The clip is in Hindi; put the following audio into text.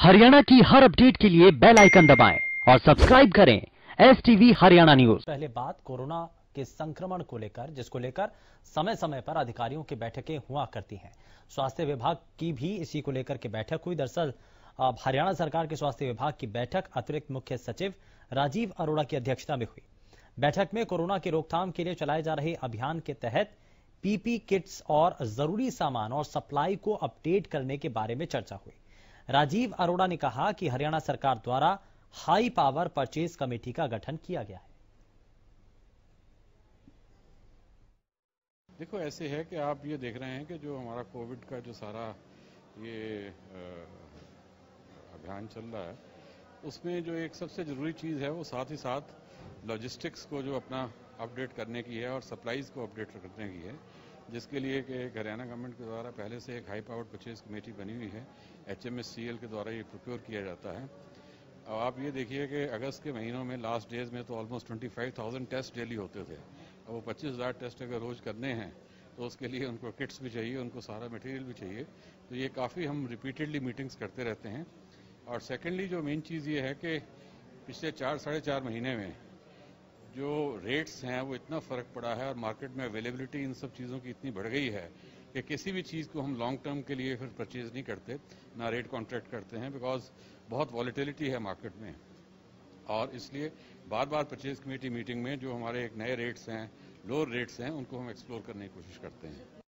हरियाणा की हर अपडेट के लिए बेल आइकन दबाएं और सब्सक्राइब करें STV हरियाणा न्यूज। पहले बात कोरोना के संक्रमण को लेकर, जिसको लेकर समय समय पर अधिकारियों की बैठकें हुआ करती हैं। स्वास्थ्य विभाग की भी इसी को लेकर के बैठक हुई। दरअसल हरियाणा सरकार के स्वास्थ्य विभाग की बैठक अतिरिक्त मुख्य सचिव राजीव अरोड़ा की अध्यक्षता में हुई। बैठक में कोरोना की रोकथाम के लिए चलाए जा रहे अभियान के तहत पीपी किट्स और जरूरी सामान और सप्लाई को अपडेट करने के बारे में चर्चा हुई। राजीव अरोड़ा ने कहा कि हरियाणा सरकार द्वारा हाई पावर परचेज कमेटी का गठन किया गया है। देखो, ऐसे है कि आप ये देख रहे हैं कि जो हमारा कोविड का जो सारा ये अभियान चल रहा है, उसमें जो एक सबसे ज़रूरी चीज़ है वो साथ ही साथ लॉजिस्टिक्स को जो अपना अपडेट करने की है और सप्लाईज़ को अपडेट करने की है, जिसके लिए कि हरियाणा गवर्नमेंट के द्वारा पहले से एक हाई पावर्ड परचेज कमेटी बनी हुई है। HMSCL के द्वारा ये प्रोक्योर किया जाता है। अब आप ये देखिए कि अगस्त के महीनों में लास्ट डेज में तो ऑलमोस्ट 25,000 टेस्ट डेली होते थे। अब वो 25,000 टेस्ट अगर रोज़ करने हैं तो उसके लिए उनको किट्स भी चाहिए, उनको सारा मटेरियल भी चाहिए। तो ये काफ़ी हम रिपीटेडली मीटिंग्स करते रहते हैं। और सेकेंडली जो मेन चीज़ ये है कि पिछले 4-4.5 महीने में जो रेट्स हैं वो इतना फ़र्क पड़ा है और मार्केट में अवेलेबिलिटी इन सब चीज़ों की इतनी बढ़ गई है कि किसी भी चीज़ को हम लॉन्ग टर्म के लिए फिर परचेज नहीं करते, ना रेट कॉन्ट्रैक्ट करते हैं, बिकॉज बहुत वॉलेटिलिटी है मार्केट में। और इसलिए बार बार परचेज कमेटी मीटिंग में जो हमारे एक नए रेट्स हैं, लोअर रेट्स हैं, उनको हम एक्सप्लोर करने की कोशिश करते हैं।